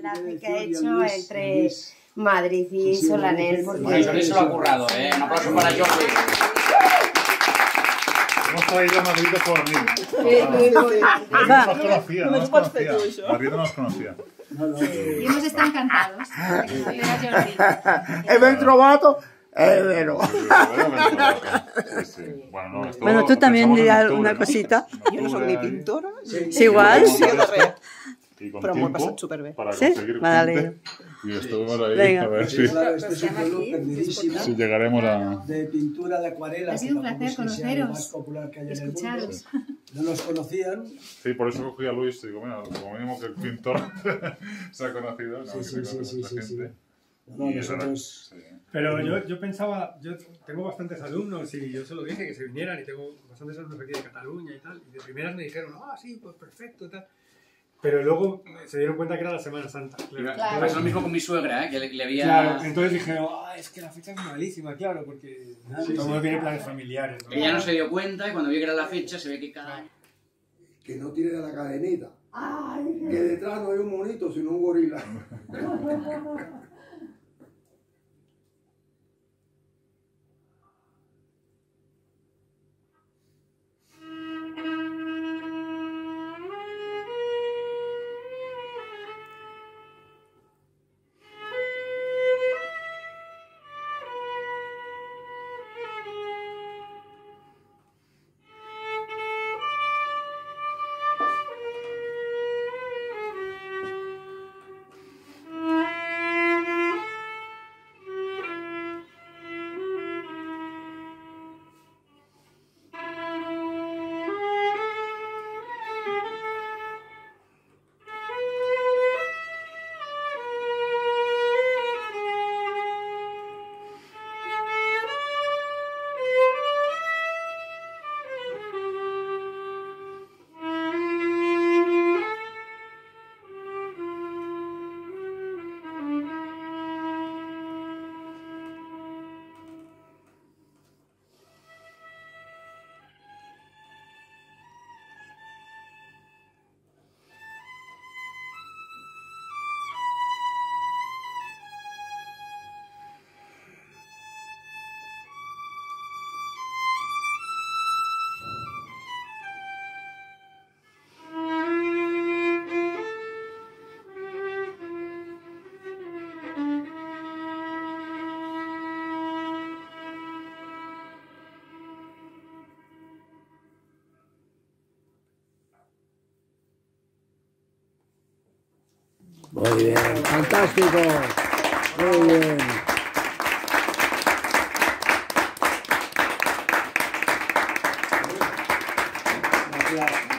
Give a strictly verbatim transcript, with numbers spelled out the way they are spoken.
enlace que ha hecho entre Madrid y Solanel. Porque... Bueno, Jordi se lo ha currado, ¿eh? Un aplauso para Jordi. Hemos traído a Madrid por mí. No nos conocía, no nos conocía. Madrid no nos conocía. Y hemos estado encantados. He ben trovato, è vero. Bueno, tú también dirás una cosita. Jo no soc ni pintora, Sí, igual. ni de res. Y con Però m'ho he tiempo passat superbé. para ¿Sí? conseguir Vale. gente. Y estuvimos ahí Venga. a ver si, Claro, este es un pueblo perdidísimo si llegaremos a... de pintura de acuarela. Ha sido un que placer tampoco es que sea lo más conoceros popular que hay y en el mundo. escucharos. No nos conocían. Sí, por eso cogí a Luis y digo, mira, como mínimo que el pintor se ha conocido. No, Sí, sí, que sí, conoce sí, mucha sí, sí. gente. No, Y nosotros... ahora- sí. Pero yo, yo pensaba, yo tengo bastantes alumnos y yo se lo dije que se vinieran y tengo bastantes alumnos aquí de Cataluña y tal. Y de primeras me dijeron, ah, sí, pues perfecto y tal. Pero luego se dieron cuenta que era la Semana Santa. Claro. Claro. Es lo mismo con mi suegra, ¿eh? Que le, le había... Claro, entonces dije, ah, es que la fecha es malísima, claro, porque todo el mundo tiene planes familiares, ¿no? Ella no se dio cuenta y cuando vio que era la fecha se ve que cada año... Que no tire la cadenita. Que detrás no hay un monito, sino un gorila. Muy bien, fantástico. Muy bien. Gracias.